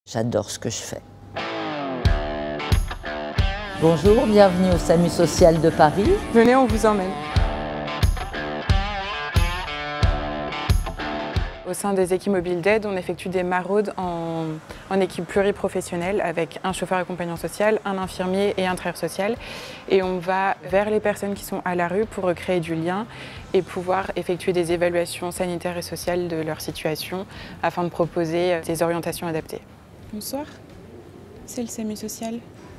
J'adore ce que je fais. Bonjour, bienvenue au SAMU social de Paris. Venez, on vous emmène. Au sein des équipes mobiles d'aide, on effectue des maraudes en équipe pluriprofessionnelle avec un chauffeur accompagnant social, un infirmier et un travailleur social. Et on va vers les personnes qui sont à la rue pour recréer du lien et pouvoir effectuer des évaluations sanitaires et sociales de leur situation afin de proposer des orientations adaptées. Bonsoir, c'est le SAMU social.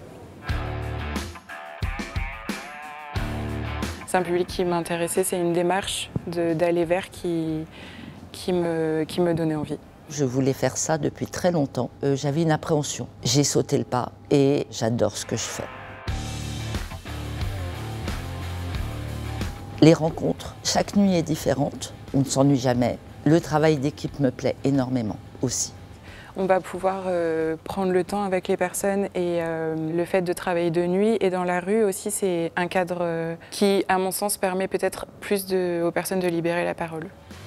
C'est un public qui m'intéressait, c'est une démarche d'aller vers qui me donnait envie. Je voulais faire ça depuis très longtemps. J'avais une appréhension. J'ai sauté le pas et j'adore ce que je fais. Les rencontres, chaque nuit est différente. On ne s'ennuie jamais. Le travail d'équipe me plaît énormément aussi. On va pouvoir prendre le temps avec les personnes et le fait de travailler de nuit et dans la rue aussi, c'est un cadre qui, à mon sens, permet peut-être plus aux personnes de libérer la parole.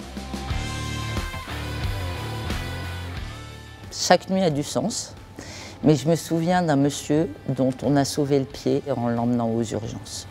Chaque nuit a du sens, mais je me souviens d'un monsieur dont on a sauvé le pied en l'emmenant aux urgences.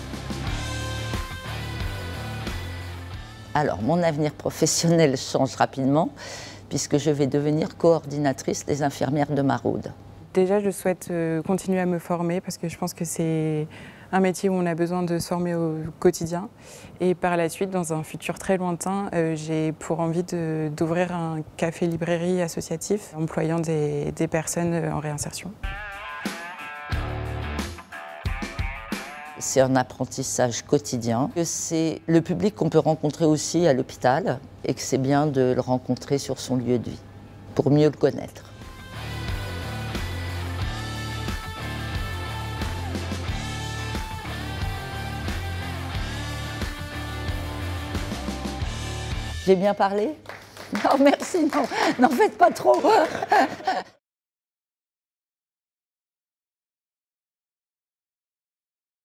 Alors, mon avenir professionnel change rapidement, puisque je vais devenir coordinatrice des infirmières de maraude. Déjà, je souhaite continuer à me former parce que je pense que c'est un métier où on a besoin de se former au quotidien. Et par la suite, dans un futur très lointain, j'ai pour envie d'ouvrir un café-librairie associatif employant des personnes en réinsertion. C'est un apprentissage quotidien. C'est le public qu'on peut rencontrer aussi à l'hôpital et que c'est bien de le rencontrer sur son lieu de vie pour mieux le connaître. J'ai bien parlé? Non, merci, non, n'en faites pas trop.